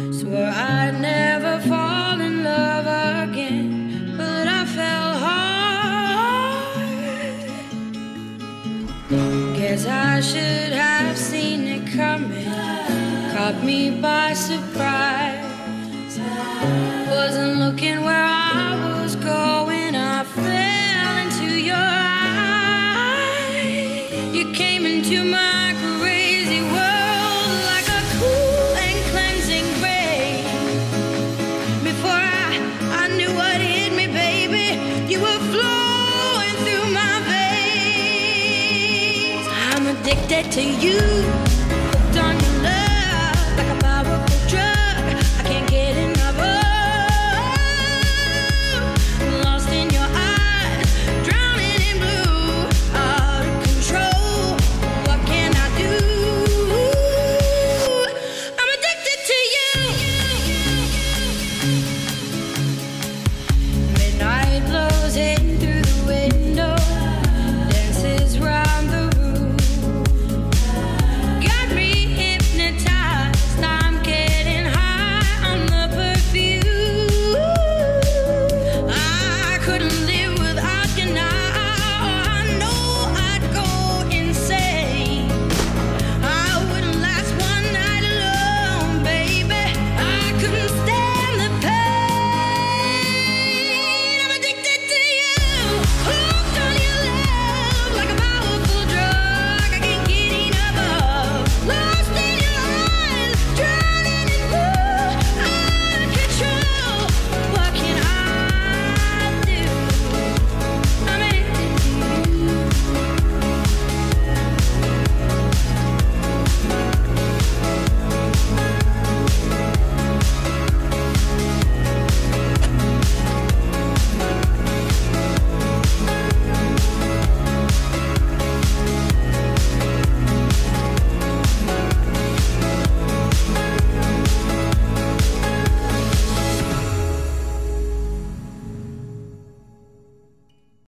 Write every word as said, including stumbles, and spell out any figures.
Swore I'd never fall in love again, but I fell hard. Guess I should have seen it coming, caught me by surprise. Wasn't looking where I was going, I fell into your eyes. You came into my crazy world like a cool and cleansing rain. Before I, I knew what hit me, baby, you were flowing through my veins. I'm addicted to you.